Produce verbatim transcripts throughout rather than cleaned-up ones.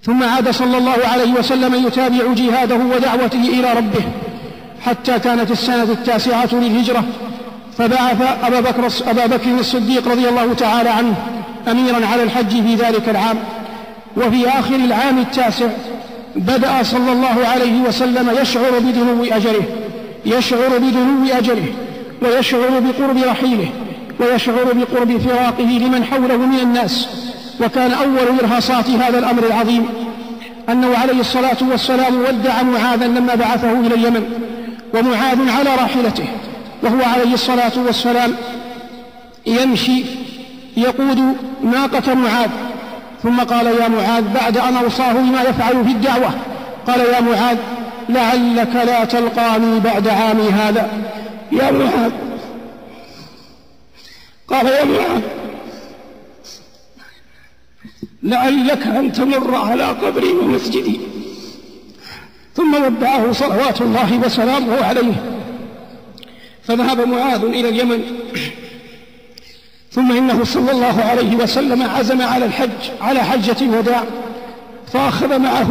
ثم عاد صلى الله عليه وسلم يتابع جهاده ودعوته إلى ربه حتى كانت السنة التاسعة للهجرة، فبعث أبا بكر, أبا بكر الصديق رضي الله تعالى عنه أميرا على الحج في ذلك العام. وفي آخر العام التاسع بدأ صلى الله عليه وسلم يشعر بدنو أجله يشعر بدنو أجله ويشعر بقرب رحيله ويشعر بقرب فراقه لمن حوله من الناس. وكان أول إرهاصات هذا الأمر العظيم أنه عليه الصلاة والسلام ودع معاذا لما بعثه إلى اليمن، ومعاذ على راحلته وهو عليه الصلاة والسلام يمشي يقود ناقة معاذ، ثم قال: يا معاذ، بعد أن أوصاه بما يفعل في الدعوة، قال: يا معاذ، لعلك لا تلقاني بعد عامي هذا. يا معاذ، قال: يا معاذ، لعلك أن تمر على قبري ومسجدي. ثم ودعه صلوات الله وسلامه عليه، فذهب معاذ إلى اليمن. ثم إنه صلى الله عليه وسلم عزم على الحج على حجة الوداع، فأخذ معه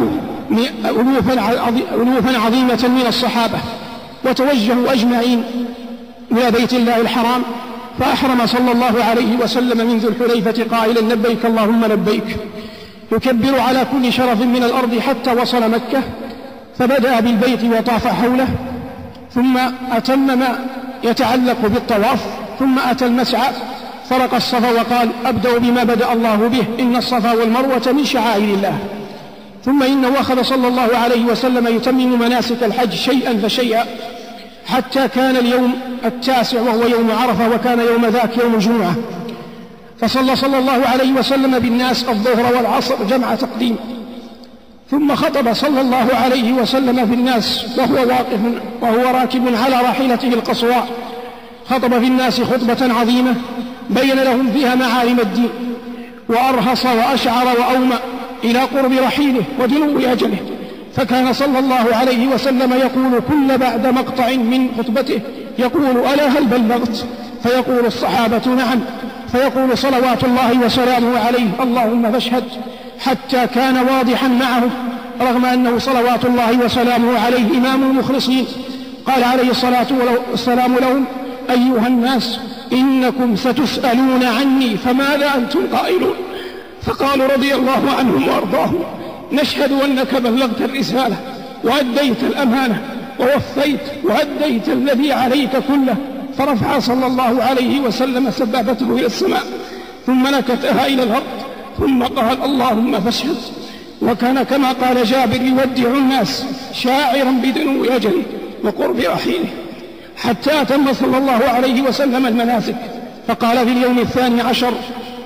ألوفا عظيمة من الصحابة، وتوجهوا أجمعين إلى بيت الله الحرام، فأحرم صلى الله عليه وسلم من ذو الحليفة قائلا: لبيك اللهم لبيك، يكبر على كل شرف من الأرض حتى وصل مكة، فبدأ بالبيت وطاف حوله، ثم أتم ما يتعلق بالطواف، ثم أتى المسعى فرق الصفا وقال: أبدأ بما بدأ الله به، إن الصفا والمروة من شعائر الله. ثم إنه أخذ صلى الله عليه وسلم يتمم مناسك الحج شيئا فشيئا حتى كان اليوم التاسع وهو يوم عرفة، وكان يوم ذاك يوم الجمعة، فصلى صلى الله عليه وسلم بالناس الظهر والعصر جمع تقديم، ثم خطب صلى الله عليه وسلم في الناس وهو واقف وهو راكب على راحلته القصواء، خطب في الناس خطبة عظيمة بين لهم فيها معالم الدين، وأرهص وأشعر وأومأ إلى قرب رحيله ودنو أجله. فكان صلى الله عليه وسلم يقول كل بعد مقطع من خطبته يقول: ألا هل بلغت؟ فيقول الصحابة: نعم. فيقول صلوات الله وسلامه عليه: اللهم فاشهد. حتى كان واضحا معه رغم أنه صلوات الله وسلامه عليه إمام المخلصين. قال عليه الصلاة والسلام لهم: أيها الناس، إنكم ستسألون عني فماذا أنتم قائلون؟ فقالوا رضي الله عنهم وأرضاهم: نشهد أنك بلغت الرسالة وأديت الأمانة ووفيت وأديت الذي عليك كله. فرفع صلى الله عليه وسلم سبابته إلى السماء ثم نكتها إلى الأرض ثم قال: اللهم فاشهد. وكان كما قال جابر يودع الناس شاعرا بدنو أجله وقرب رحيله، حتى أتم صلى الله عليه وسلم المناسك. فقال في اليوم الثاني عشر: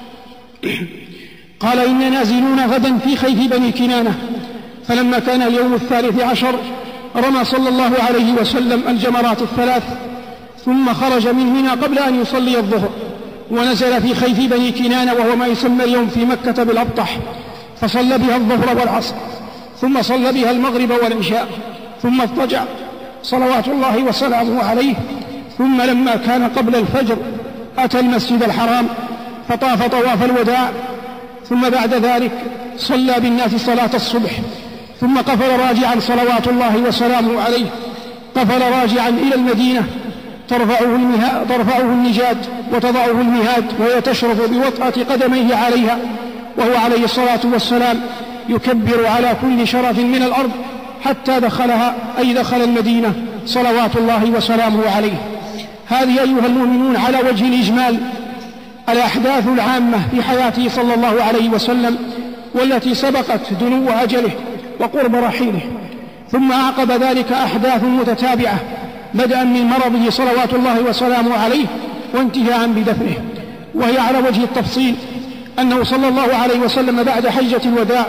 قال: إن نازلون غدا في خيف بني كنانة. فلما كان اليوم الثالث عشر رمى صلى الله عليه وسلم الجمرات الثلاث، ثم خرج من منى قبل أن يصلي الظهر، ونزل في خيف بني كنانة وهو ما يسمى اليوم في مكة بالأبطح، فصلى بها الظهر والعصر، ثم صلى بها المغرب والعشاء، ثم اضطجع صلوات الله وسلامه عليه. ثم لما كان قبل الفجر أتى المسجد الحرام فطاف طواف الوداع، ثم بعد ذلك صلى بالناس صلاة الصبح، ثم قفل راجعا صلوات الله وسلامه عليه، قفل راجعا إلى المدينة ترفعه, ترفعه النجاد وتضعه المهاد، وهي تشرف بوطأة قدميه عليها، وهو عليه الصلاة والسلام يكبر على كل شرف من الأرض حتى دخلها، أي دخل المدينة صلوات الله وسلامه عليه. هذه أيها المؤمنون على وجه الإجمال الأحداث العامة في حياته صلى الله عليه وسلم، والتي سبقت دنو أجله وقرب رحيله. ثم أعقب ذلك أحداث متتابعة بدءا من مرضه صلوات الله وسلامه عليه وانتهاء بدفنه، وهي على وجه التفصيل أنه صلى الله عليه وسلم بعد حجة الوداع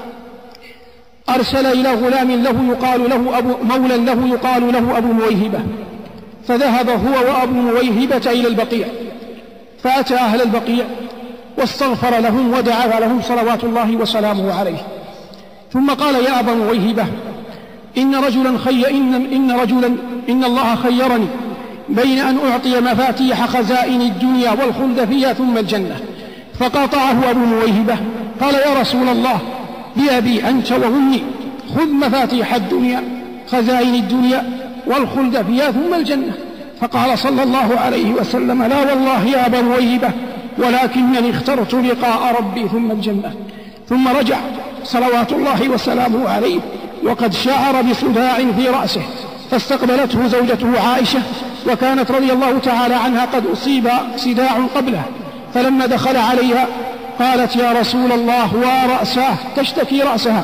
أرسل إلى غلام له يقال له أبو مولى له يقال له أبو مويهبة، فذهب هو وأبو مويهبة إلى البقيع، فأتى أهل البقيع واستغفر لهم ودعا لهم صلوات الله وسلامه عليه. ثم قال: يا أبا مويهبة، إن رجلا خي إن, إن رجلا إن الله خيرني بين أن أعطي مفاتيح خزائن الدنيا والخلد فيها ثم الجنة. فقاطعه أبو مويهبة قال: يا رسول الله، بأبي أنت وأمي خذ مفاتيح الدنيا خزائن الدنيا والخلد فيها ثم الجنة. فقال صلى الله عليه وسلم لا والله يا أبا رويبة ولكنني اخترت لقاء ربي ثم الجنة. ثم رجع صلوات الله وسلامه عليه وقد شعر بصداع في رأسه، فاستقبلته زوجته عائشة وكانت رضي الله تعالى عنها قد أصيب صداع قبله، فلما دخل عليها قالت يا رسول الله ورأساه تشتكي رأسها،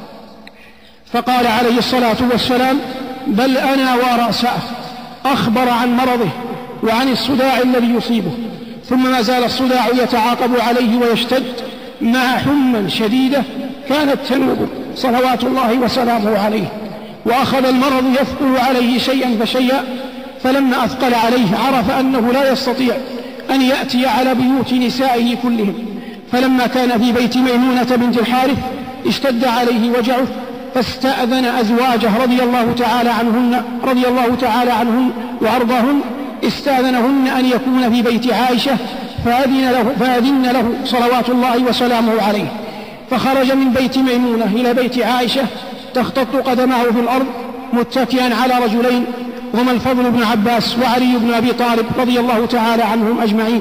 فقال عليه الصلاة والسلام بل أنا ورأساه، أخبر عن مرضه وعن الصداع الذي يصيبه. ثم ما زال الصداع يتعاقب عليه ويشتد مع حمى شديدة كانت تنوب صلوات الله وسلامه عليه، وأخذ المرض يثقل عليه شيئا فشيئا، فلما أثقل عليه عرف أنه لا يستطيع أن يأتي على بيوت نسائه كلهم، فلما كان في بيت ميمونة بنت الحارث اشتد عليه وجعه، فاستأذن أزواجه رضي الله تعالى عنهن رضي الله تعالى عنهن وأرضاهن استأذنهن أن يكون في بيت عائشة، فأذن له, فأذن له صلوات الله وسلامه عليه، فخرج من بيت ميمونة إلى بيت عائشة تخطط قدمه في الأرض متكئا على رجلين هما الفضل بن عباس وعلي بن أبي طالب رضي الله تعالى عنهم أجمعين،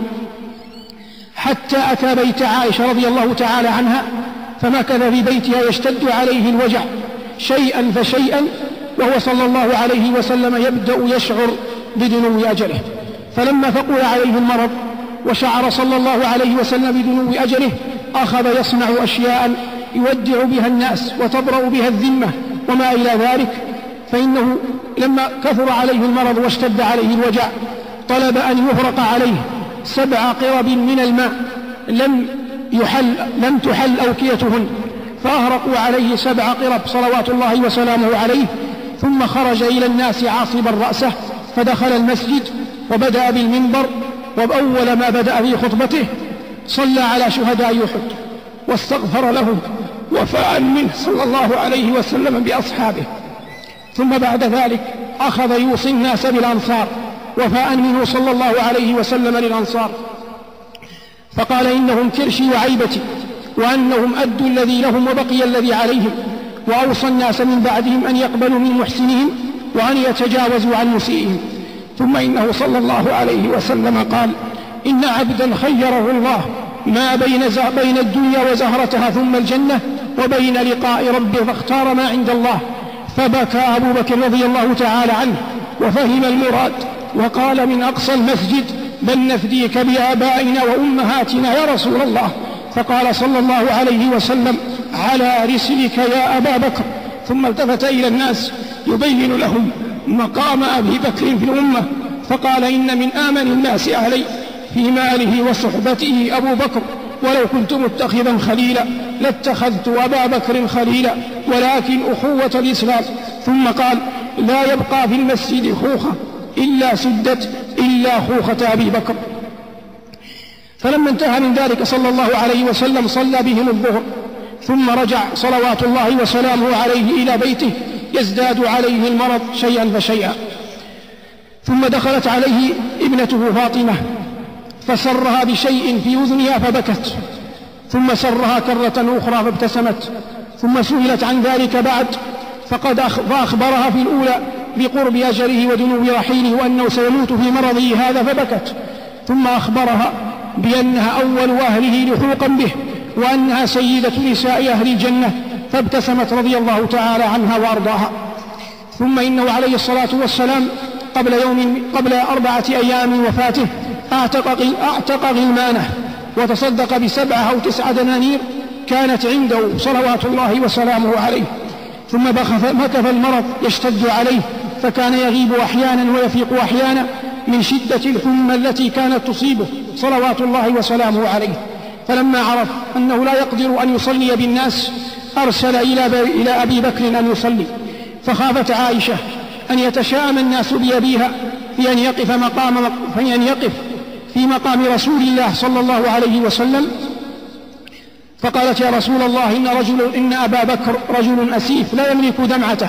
حتى أتى بيت عائشة رضي الله تعالى عنها فمكث في بيتها يشتد عليه الوجع شيئا فشيئا، وهو صلى الله عليه وسلم يبدأ يشعر بدنو أجله. فلما ثقل عليه المرض وشعر صلى الله عليه وسلم بدنو أجله أخذ يصنع أشياء يودع بها الناس وتبرأ بها الذمة وما إلى ذلك. فإنه لما كثر عليه المرض واشتد عليه الوجع طلب أن يفرق عليه سبع قرب من الماء لم يحل لم تحل أوكيتهن، فأهرقوا عليه سبع قرب صلوات الله وسلامه عليه، ثم خرج إلى الناس عاصبا رأسه فدخل المسجد وبدأ بالمنبر، وأول ما بدأ في خطبته صلى على شهداء أحد واستغفر لهم وفاء منه صلى الله عليه وسلم بأصحابه. ثم بعد ذلك أخذ يوصي الناس بالأنصار وفاء منه صلى الله عليه وسلم للأنصار، فقال إنهم كرشي وعيبتي وأنهم أدوا الذي لهم وبقي الذي عليهم، وأوصى الناس من بعدهم أن يقبلوا من محسنهم وأن يتجاوزوا عن مسيئهم. ثم إنه صلى الله عليه وسلم قال إن عبدا خيره الله ما بين, بين الدنيا وزهرتها ثم الجنة وبين لقاء ربه فاختار ما عند الله، فبكى أبو بكر رضي الله تعالى عنه وفهم المراد وقال من أقصى المسجد بل نفديك بآبائنا وأمهاتنا يا رسول الله. فقال صلى الله عليه وسلم على رسلك يا أبا بكر، ثم التفت إلى الناس يبين لهم مقام أبي بكر في الأمة، فقال إن من آمن الناس علي في ماله وصحبته أبو بكر، ولو كنت متخذا خليلا لاتخذت أبا بكر خليلا، ولكن أخوة الإسلام. ثم قال لا يبقى في المسجد خوخة إلا سدت إلا خوخة أبي بكر. فلما انتهى من ذلك صلى الله عليه وسلم صلى بهم الظهر، ثم رجع صلوات الله وسلامه عليه إلى بيته يزداد عليه المرض شيئا فشيئا. ثم دخلت عليه ابنته فاطمة فسرها بشيء في أذنها فبكت، ثم سرها كرة أخرى فابتسمت، ثم سئلت عن ذلك بعد فقد فأخبرها في الأولى بقرب أجله ودنو رحيله وأنه سيموت في مرضه هذا فبكت، ثم أخبرها بأنها أول أهله لحوقا به وأنها سيدة نساء أهل الجنة، فابتسمت رضي الله تعالى عنها وأرضاها. ثم إنه عليه الصلاة والسلام قبل يوم قبل أربعة أيام من وفاته أعتق, أعتق غلمانه وتصدق بسبعة أو تسعة دنانير كانت عنده صلوات الله وسلامه عليه. ثم مكث المرض يشتد عليه، فكان يغيب أحيانا ويفيق أحيانا من شدة الحمى التي كانت تصيبه صلوات الله وسلامه عليه. فلما عرف أنه لا يقدر أن يصلي بالناس أرسل إلى أبي بكر أن يصلي، فخافت عائشة أن يتشاءم الناس بأبيها في أن يقف مقام في أن يقف في مقام رسول الله صلى الله عليه وسلم، فقالت يا رسول الله إن, رجل إن أبا بكر رجل أسيف لا يملك دمعته،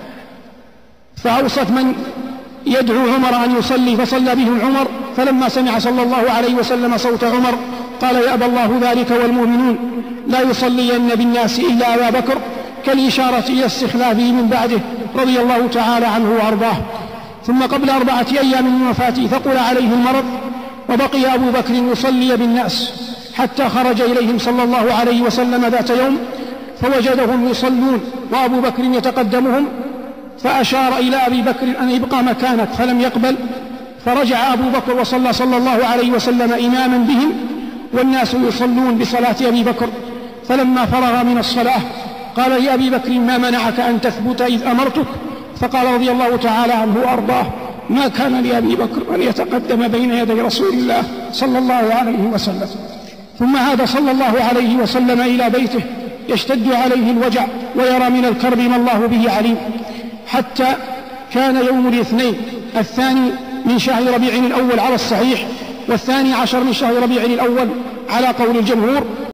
فأوصت من يدعو عمر أن يصلي فصلى بهم عمر. فلما سمع صلى الله عليه وسلم صوت عمر قال يأبى الله ذلك والمؤمنون لا يصلين بالناس إلا أبا بكر، كالإشارة إلى استخلافه من بعده رضي الله تعالى عنه وأرضاه. ثم قبل أربعة أيام من وفاته ثقل عليه المرض، وبقي أبو بكر يصلي بالناس حتى خرج إليهم صلى الله عليه وسلم ذات يوم فوجدهم يصلون وأبو بكر يتقدمهم، فأشار إلى أبي بكر أن يبقى مكانك فلم يقبل، فرجع أبو بكر وصلى صلى الله عليه وسلم إماما بهم والناس يصلون بصلاة أبي بكر. فلما فرغ من الصلاة قال لأبي بكر ما منعك أن تثبت إذ أمرتك؟ فقال رضي الله تعالى عنه وأرضاه ما كان لأبي بكر أن يتقدم بين يدي رسول الله صلى الله عليه وسلم. ثم عاد صلى الله عليه وسلم إلى بيته يشتد عليه الوجع ويرى من الكرب ما الله به عليم، حتى كان يوم الاثنين الثاني من شهر ربيع الأول على الصحيح، والثاني عشر من شهر ربيع الأول على قول الجمهور،